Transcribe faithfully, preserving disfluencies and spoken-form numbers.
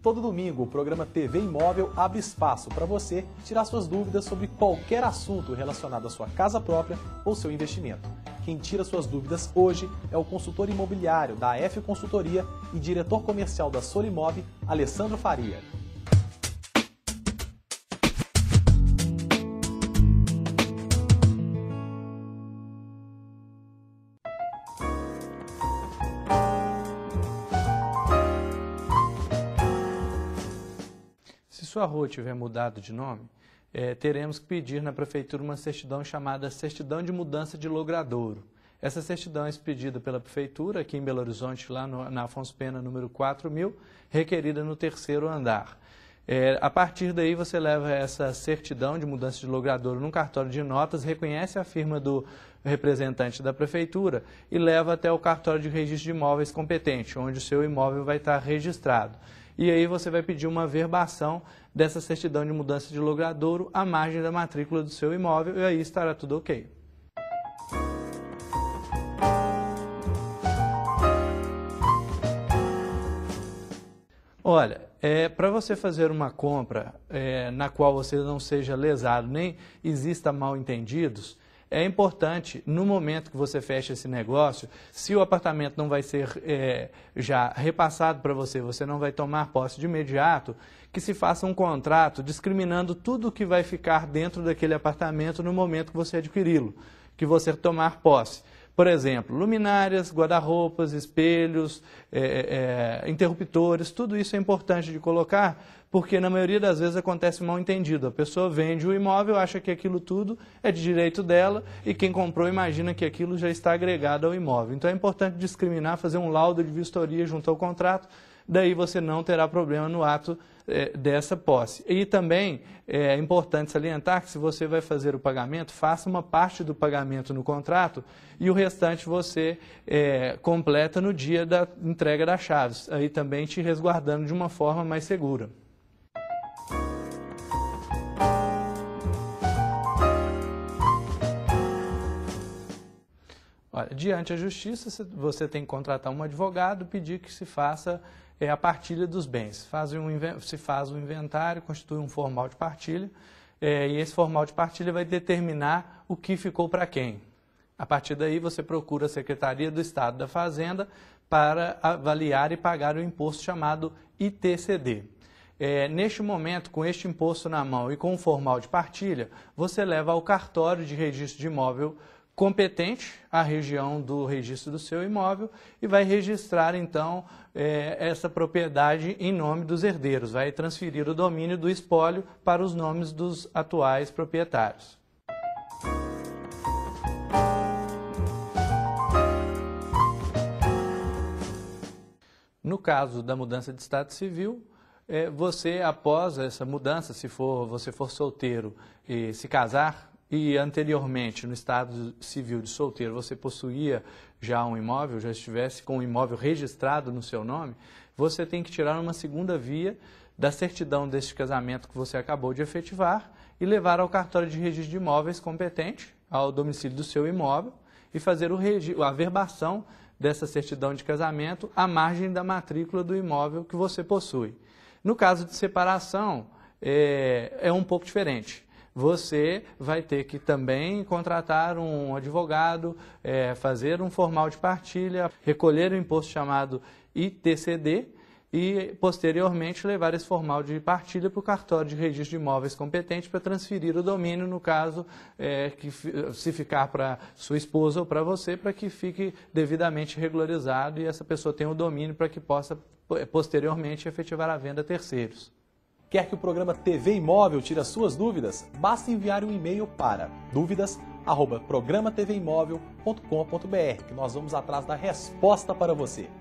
Todo domingo, o programa T V Imóvel abre espaço para você tirar suas dúvidas sobre qualquer assunto relacionado à sua casa própria ou seu investimento. Quem tira suas dúvidas hoje é o consultor imobiliário da F Consultoria e diretor comercial da Solimov, Alessandro Faria. Se sua rua tiver mudado de nome, é, teremos que pedir na prefeitura uma certidão chamada Certidão de Mudança de Logradouro. Essa certidão é expedida pela prefeitura, aqui em Belo Horizonte, lá no, na Afonso Pena, número quatro mil, requerida no terceiro andar. É, a partir daí, você leva essa certidão de mudança de logradouro num cartório de notas, reconhece a firma do representante da prefeitura e leva até o cartório de registro de imóveis competente, onde o seu imóvel vai estar registrado. E aí você vai pedir uma verbação dessa certidão de mudança de logradouro à margem da matrícula do seu imóvel e aí estará tudo ok. Olha, é, para você fazer uma compra é, na qual você não seja lesado, nem exista mal-entendidos, é importante, no momento que você fecha esse negócio, se o apartamento não vai ser é, já repassado para você, você não vai tomar posse de imediato, que se faça um contrato discriminando tudo o que vai ficar dentro daquele apartamento no momento que você adquiri-lo, que você tomar posse. Por exemplo, luminárias, guarda-roupas, espelhos, é, é, interruptores, tudo isso é importante de colocar, porque na maioria das vezes acontece mal entendido. A pessoa vende o imóvel, acha que aquilo tudo é de direito dela e quem comprou imagina que aquilo já está agregado ao imóvel. Então é importante discriminar, fazer um laudo de vistoria junto ao contrato, daí você não terá problema no ato é, dessa posse. E também é importante salientar que se você vai fazer o pagamento, faça uma parte do pagamento no contrato e o restante você é, completa no dia da entrega das chaves, aí também te resguardando de uma forma mais segura. Olha, diante da justiça, você tem que contratar um advogado, pedir que se faça é, a partilha dos bens. Faz um, se faz um inventário, constitui um formal de partilha, é, e esse formal de partilha vai determinar o que ficou para quem. A partir daí, você procura a Secretaria do Estado da Fazenda para avaliar e pagar o imposto chamado I T C D. É, neste momento, com este imposto na mão e com o formal de partilha, você leva ao cartório de registro de imóvel competente a região do registro do seu imóvel e vai registrar, então, é, essa propriedade em nome dos herdeiros, vai transferir o domínio do espólio para os nomes dos atuais proprietários. No caso da mudança de estado civil, é, você, após essa mudança, se for, você for solteiro e se casar, e anteriormente, no estado civil de solteiro, você possuía já um imóvel, já estivesse com o imóvel registrado no seu nome, você tem que tirar uma segunda via da certidão deste casamento que você acabou de efetivar e levar ao cartório de registro de imóveis competente, ao domicílio do seu imóvel, e fazer o regi- a verbação dessa certidão de casamento à margem da matrícula do imóvel que você possui. No caso de separação, é, é um pouco diferente. Você vai ter que também contratar um advogado, é, fazer um formal de partilha, recolher o imposto chamado I T C D e, posteriormente, levar esse formal de partilha para o cartório de registro de imóveis competente para transferir o domínio, no caso, é, que se ficar para sua esposa ou para você, para que fique devidamente regularizado e essa pessoa tenha o domínio para que possa, posteriormente, efetivar a venda a terceiros. Quer que o programa T V Imóvel tire as suas dúvidas? Basta enviar um e-mail para dúvidas arroba programa t v imóvel ponto com ponto br que nós vamos atrás da resposta para você.